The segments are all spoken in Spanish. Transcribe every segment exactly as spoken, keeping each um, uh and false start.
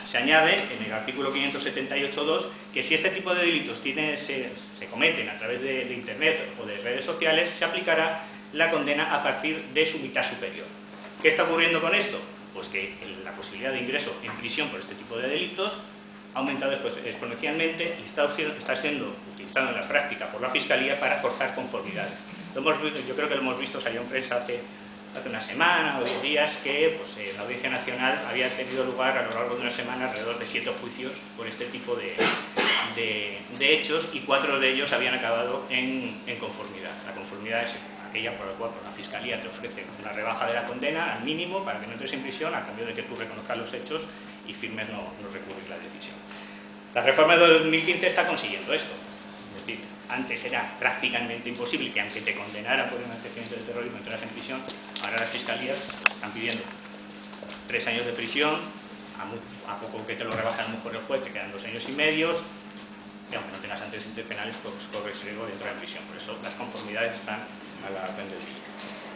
se añade en el artículo quinientos setenta y ocho punto dos que si este tipo de delitos tiene, se, se cometen a través de, de Internet o de redes sociales, se aplicará la condena a partir de su mitad superior. ¿Qué está ocurriendo con esto? Pues que la posibilidad de ingreso en prisión por este tipo de delitos ha aumentado exponencialmente y está, está siendo utilizado en la práctica por la Fiscalía para forzar conformidades. Lo hemos, yo creo que lo hemos visto, salió en prensa hace, hace una semana o diez días que pues, en la Audiencia Nacional había tenido lugar a lo largo de una semana alrededor de siete juicios por este tipo de, de, de hechos y cuatro de ellos habían acabado en, en conformidad. La conformidad es aquella por la cual por la Fiscalía te ofrece una rebaja de la condena al mínimo para que no entres en prisión a cambio de que tú reconozcas los hechos y firmes no, no recurrir la decisión. La reforma de dos mil quince está consiguiendo esto. Es decir, antes era prácticamente imposible que aunque te condenaran por un antecedente de terrorismo entras en prisión, ahora las Fiscalías están pidiendo tres años de prisión, a, muy, a poco que te lo rebajan por el juez te quedan dos años y medios, y aunque no tengas antecedentes penales, pues corres riesgo de entrar en prisión. Por eso las conformidades están a la orden del día.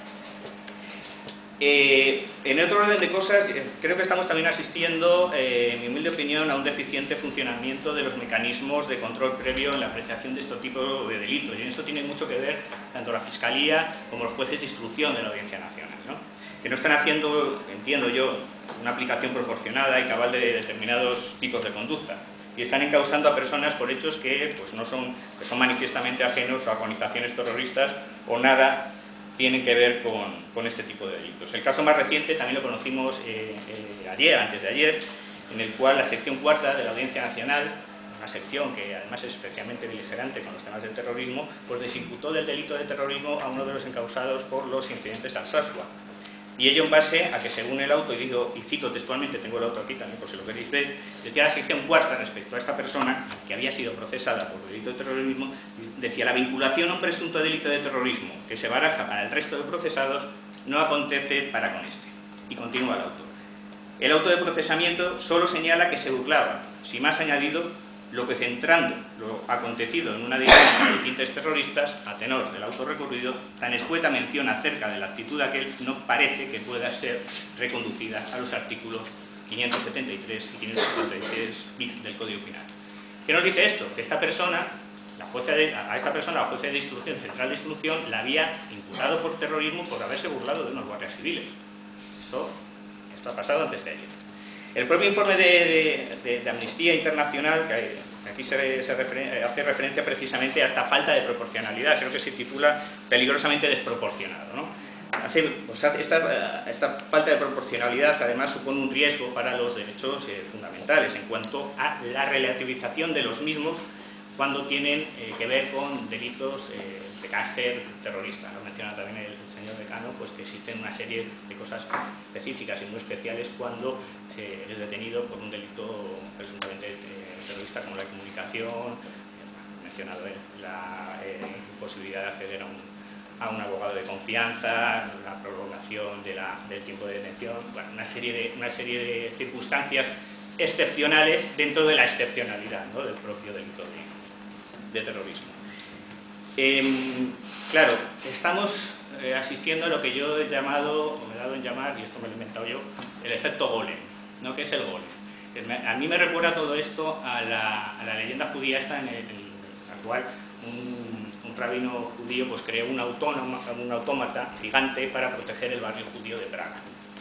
Eh, en otro orden de cosas, creo que estamos también asistiendo, eh, en mi humilde opinión, a un deficiente funcionamiento de los mecanismos de control previo en la apreciación de este tipo de delitos. Y en esto tiene mucho que ver tanto la Fiscalía como los jueces de instrucción de la Audiencia Nacional, ¿no? Que no están haciendo, entiendo yo, una aplicación proporcionada y cabal de determinados tipos de conducta. Y están encausando a personas por hechos que, pues, no son, que son manifiestamente ajenos a organizaciones terroristas o nada tienen que ver con, con este tipo de delitos. El caso más reciente también lo conocimos eh, eh, ayer, antes de ayer, en el cual la sección cuarta de la Audiencia Nacional, una sección que además es especialmente beligerante con los temas del terrorismo, pues desimputó del delito de terrorismo a uno de los encausados por los incidentes Alsasua. Y ello en base a que según el auto, y, digo, y cito textualmente, tengo el auto aquí también por si lo queréis ver, decía la sección cuarta respecto a esta persona que había sido procesada por delito de terrorismo, decía la vinculación a un presunto delito de terrorismo que se baraja para el resto de procesados no acontece para con este. Y continúa el auto. El auto de procesamiento solo señala que se burlaba, sin más añadido, lo que centrando lo acontecido en una dinámica de tintes terroristas, a tenor del auto recurrido, tan escueta mención acerca de la actitud de aquel no parece que pueda ser reconducida a los artículos quinientos setenta y tres y quinientos setenta y tres bis del Código Penal. ¿Qué nos dice esto? Que esta persona, la jueza de, a esta persona, la jueza de instrucción, central de instrucción, la había imputado por terrorismo por haberse burlado de unos guardias civiles. Eso, esto ha pasado antes de ayer. El propio informe de, de, de, de Amnistía Internacional, que aquí se, se referen, hace referencia precisamente a esta falta de proporcionalidad, creo que se titula peligrosamente desproporcionado, ¿no? Hace, pues hace esta, esta falta de proporcionalidad además supone un riesgo para los derechos eh, fundamentales en cuanto a la relativización de los mismos cuando tienen eh, que ver con delitos eh, de carácter terrorista. Lo menciona también el, el señor decano, pues que existen una serie de cosas específicas y muy especiales cuando se es detenido por un delito presuntamente eh, terrorista como la comunicación, eh, mencionado él, la eh, imposibilidad de acceder a un, a un abogado de confianza, la prolongación de la, del tiempo de detención, bueno, una serie de, una serie de circunstancias excepcionales dentro de la excepcionalidad, ¿no?, del propio delito de, de terrorismo. Eh, claro, estamos eh, asistiendo a lo que yo he llamado, o me he dado en llamar, y esto me lo he inventado yo, el efecto golem, ¿no? ¿Qué es el golem? A mí me recuerda todo esto a la, a la leyenda judía esta en el, en la cual un, un rabino judío pues creó un, autónoma, un autómata gigante para proteger el barrio judío de Praga.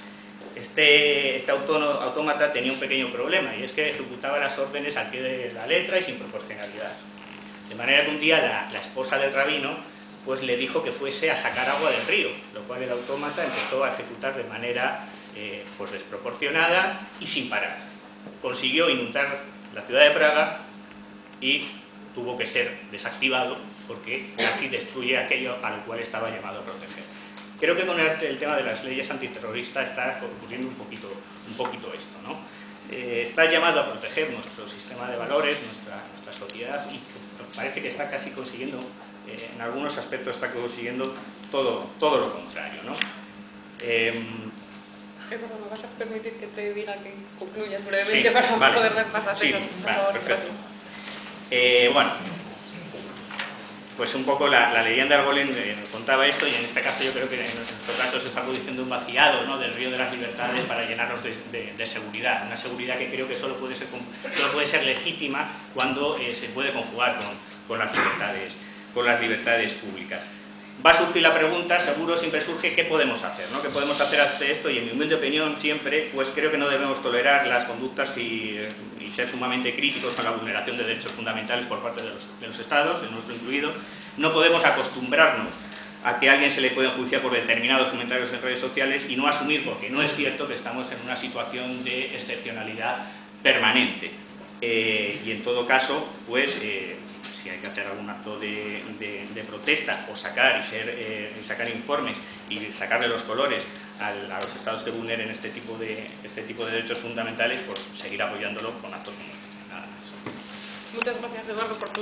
Este, este autómata tenía un pequeño problema, y es que ejecutaba las órdenes al pie de la letra y sin proporcionalidad. De manera que un día la, la esposa del rabino pues le dijo que fuese a sacar agua del río, lo cual el autómata empezó a ejecutar de manera eh, pues desproporcionada y sin parar. Consiguió inundar la ciudad de Praga y tuvo que ser desactivado porque casi destruye aquello a lo cual estaba llamado a proteger. Creo que con el, el tema de las leyes antiterroristas está ocurriendo un poquito, un poquito esto, ¿no? Eh, está llamado a proteger nuestro sistema de valores, nuestra, nuestra sociedad, y parece que está casi consiguiendo, eh, en algunos aspectos está consiguiendo todo, todo lo contrario, ¿no? Eh, ¿Me vas a permitir que te diga que concluyas brevemente sí, para vale. poder repasar sí, eso? Vale, perfecto. Eh, bueno, pues un poco la, la leyenda del golem eh, contaba esto, y en este caso yo creo que en nuestro caso se está produciendo un vaciado, ¿no?, del río de las libertades para llenarnos de, de, de seguridad, una seguridad que creo que solo puede ser, solo puede ser legítima cuando eh, se puede conjugar con, con, las libertades, con las libertades públicas. Va a surgir la pregunta, seguro siempre surge, ¿qué podemos hacer?, ¿no? ¿Qué podemos hacer ante esto? Y en mi humilde opinión siempre, pues creo que no debemos tolerar las conductas y, y ser sumamente críticos con la vulneración de derechos fundamentales por parte de los, de los Estados, el nuestro incluido. No podemos acostumbrarnos a que a alguien se le pueda enjuiciar por determinados comentarios en redes sociales y no asumir, porque no es cierto, que estamos en una situación de excepcionalidad permanente. Eh, y en todo caso, pues... Eh, si hay que hacer algún acto de, de, de protesta o sacar y ser, eh, sacar informes y sacarle los colores al, a los estados que vulneren este tipo de, este tipo de derechos fundamentales, pues seguir apoyándolo con actos como este. Nada más. Muchas gracias, Eduardo, por tu